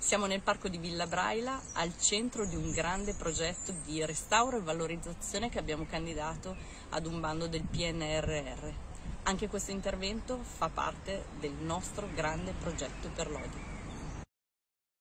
Siamo nel parco di Villa Braila, al centro di un grande progetto di restauro e valorizzazione che abbiamo candidato ad un bando del PNRR. Anche questo intervento fa parte del nostro grande progetto per Lodi.